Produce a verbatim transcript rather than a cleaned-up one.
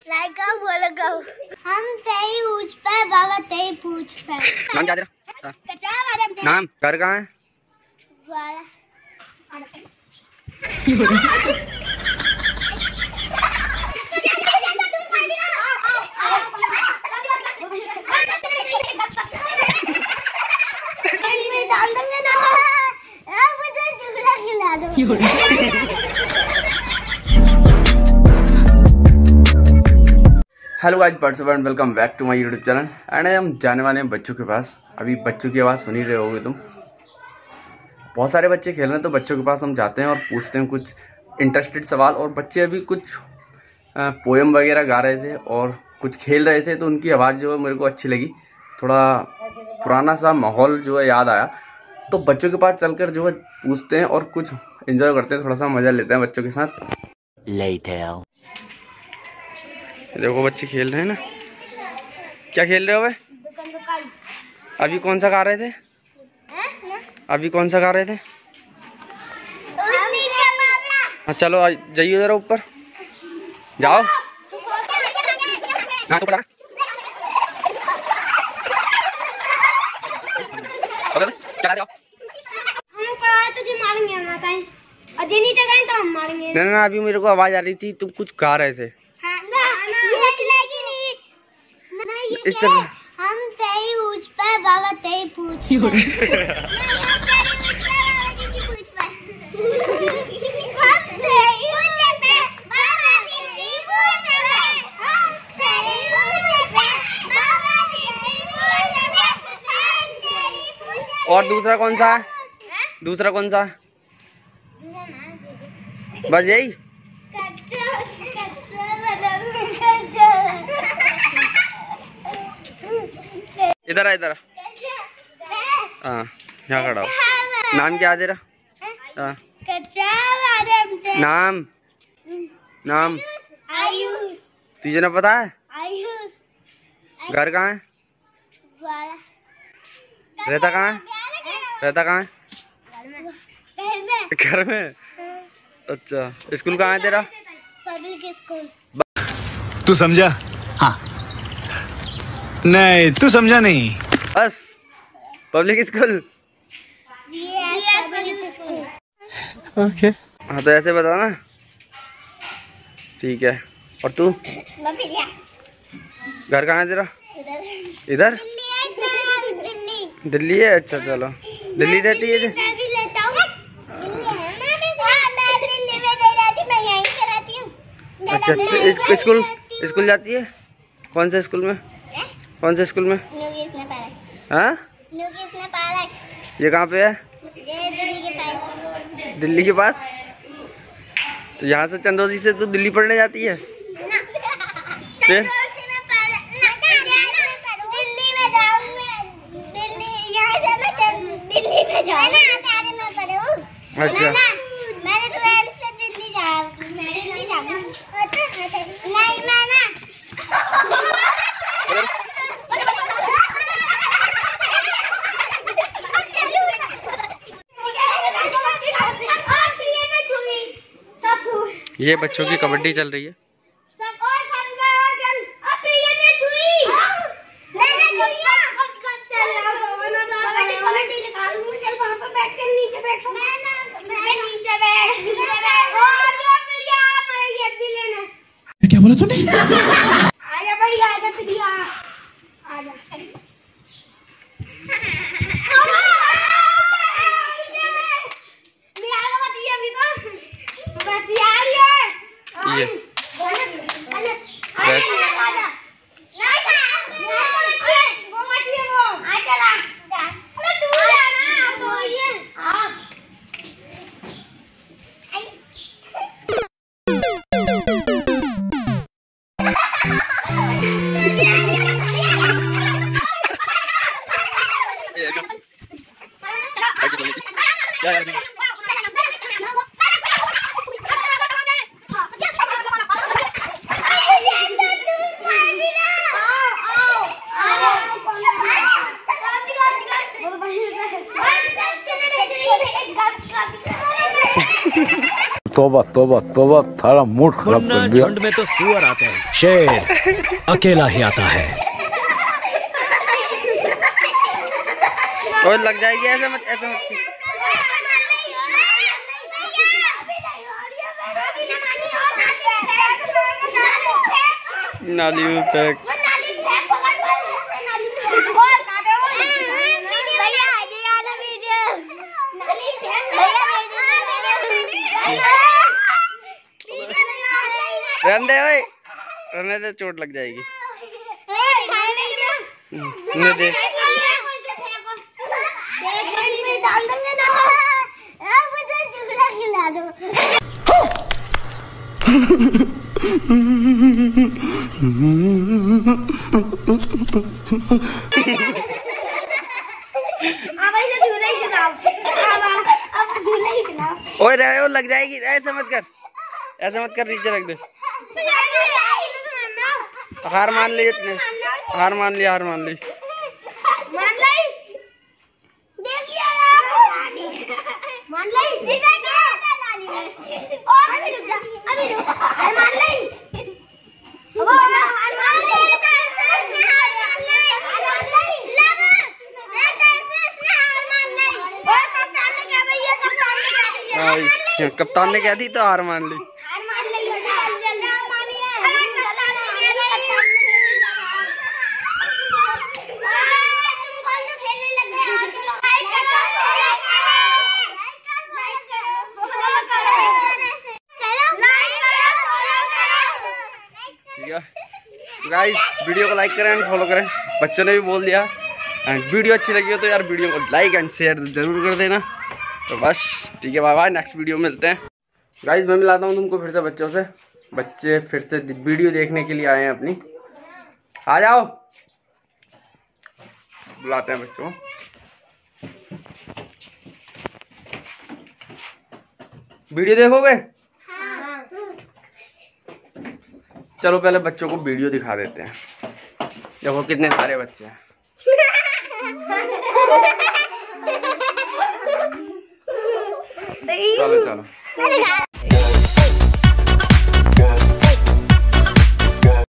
Subscribe करो बोलो करो। हम तेरी ऊंच पे बाबा तेरी पूछ पे। नाम क्या तेरा? नाम घर कहाँ है? Hello guys, what's up and welcome back to my YouTube channel. And हम जाने वाले हैं बच्चों के पास। अभी बच्चों की आवाज़ सुन ही रहे होगे तुम। बहुत सारे बच्चे खेल रहे हैं तो बच्चों के पास हम जाते हैं और पूछते हैं कुछ इंटरेस्टेड सवाल। और बच्चे अभी कुछ पोएम वगैरह गा रहे थे और कुछ खेल रहे थे, तो उनकी आवाज़ जो है मेरे को अच्छी लगी। थोड़ा पुराना सा माहौल जो है याद आया, तो बच्चों के पास चलकर जो है पूछते हैं और कुछ एंजॉय करते हैं, थोड़ा सा मज़ा लेते हैं बच्चों के साथ। Later. देखो बच्चे खेल रहे हैं ना। क्या खेल रहे हो बे? अभी कौन सा गा रहे थे? अभी कौन सा गा रहे थे? हाँ चलो जाइए जरा ऊपर जाओ। हाँ तो पड़ा चला जाओ। ना ना अभी मेरे को आवाज आ रही थी, तुम कुछ गा रहे थे। इस तरह हम तेरी ऊंच पे बाबा तेरी पूछ पे। और दूसरा कौन सा है? दूसरा कौन सा? बस यही। इधर आ इधर। हाँ यहाँ खड़ा हो। नाम क्या है तेरा? हाँ नाम नाम आयुष। तुझे ना पता है? आयुष। घर कहाँ है? रहता कहाँ है? रहता कहाँ है? घर में। अच्छा स्कूल कहाँ है तेरा? Public school. तू समझा? हाँ नहीं तू समझा नहीं। बस पब्लिक स्कूल। ओके हाँ तो ऐसे बता ना। ठीक है। और तू? घर कहाँ है तेरा? इधर। दिल्ली है। अच्छा चलो दिल्ली रहती है। अच्छा तो स्कूल स्कूल जाती है? कौन से स्कूल में? कौन से स्कूल में? हाँ ये कहाँ पे है? दिल्ली के पास। तो यहाँ से चंदौसी से तो दिल्ली पढ़ने जाती है? फिर अच्छा ये बच्चों की कबड्डी चल रही है। क्या बोला तूने? आजा भाई आजा प्रिया आजा। ये तौबा तौबा तौबा, थारा मूड खराब कर दिया। झुंड में तो सुअर आते हैं, शेर अकेला ही आता है। और लग जाएगी, ऐसे मत ऐसे मत। नाली में फेंक। रहने दे भाई, रहने दे, चोट लग जाएगी। नहीं दे। ओए रहे हो, लग जाएगी, ऐसे मत कर, ऐसे मत कर, नीचे रख दे। हार मान ली, इतने हार मान ली, हार मान ली। कप्तान ने कह दी तो हार मान ली। गाइस वीडियो को लाइक करें एंड फॉलो करें, बच्चों ने भी बोल दिया। एंड वीडियो अच्छी लगी हो तो यार वीडियो को लाइक एंड शेयर जरूर कर देना। तो बस ठीक है, बाय बाय, नेक्स्ट वीडियो में मिलते हैं। गाइस मैं मिलाता हूँ तुमको फिर से बच्चों से। बच्चे फिर से वीडियो देखने के लिए आए हैं अपनी। आ जाओ, बुलाते हैं बच्चों। वीडियो देखोगे? चलो पहले बच्चों को वीडियो दिखा देते हैं। देखो कितने सारे बच्चे हैं। चलो चलो।